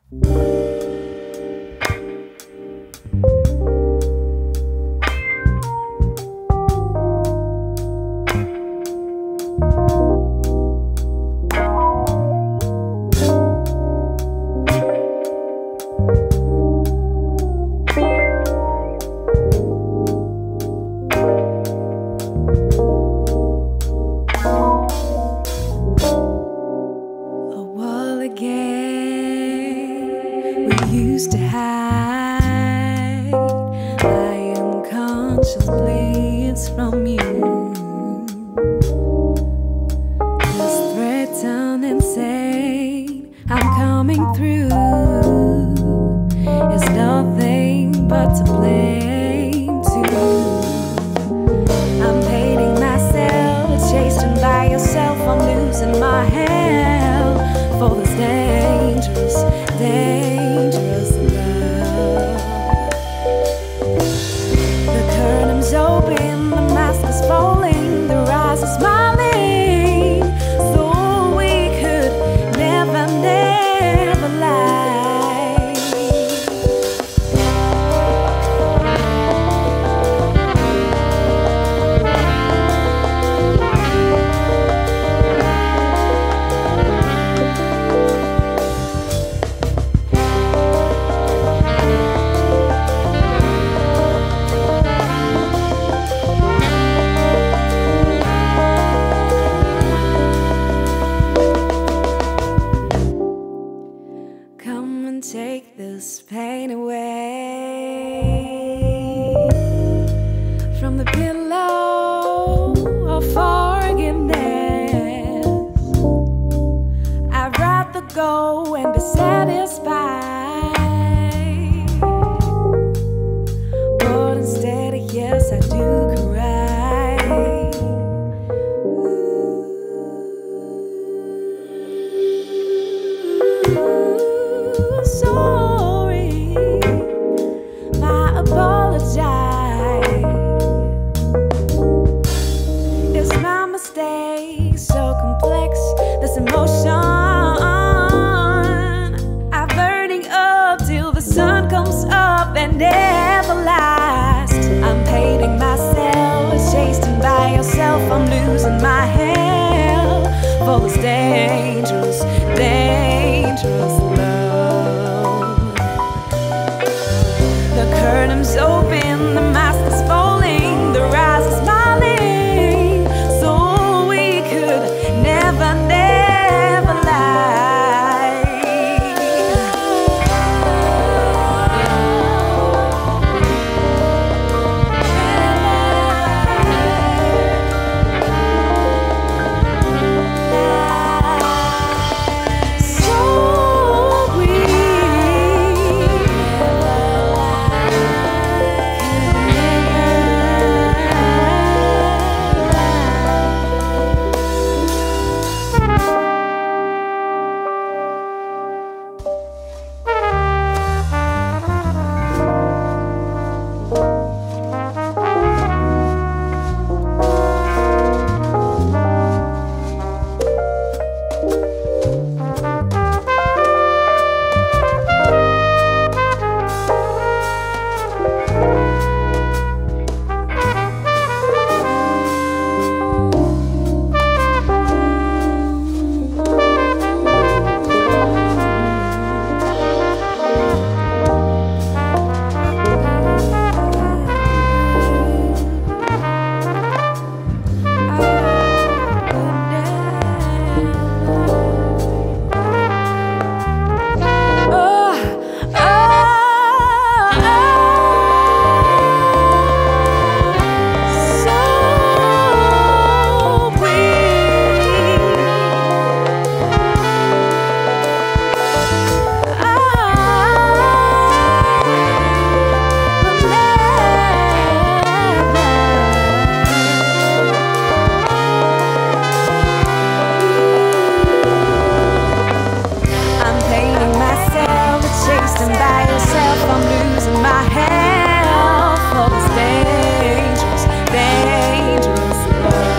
Used to hide my unconscious bleeds from you. This threaten insane, I'm coming through. It's nothing but to blame too. I'm hating myself, chasing by yourself. I'm losing my hell for this dangerous, dangerous love. The curtain's open, the mask is falling, the eyes are smiling, so we could never, never lie. Take this pain away from the pillow of forgiveness. I'd rather go and be satisfied, but instead, yes, I do cry. Sorry, I apologize. It's my mistake, so complex, this emotion. I'm burning up till the sun comes up and never lasts. I'm hating myself, chasing by yourself. I'm losing my hell for this dangerous, dangerous love. The curtain's open, the mask is falling, the eyes are smiling, so we could never, never lie.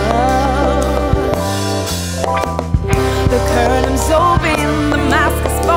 The curtain's open, the mask is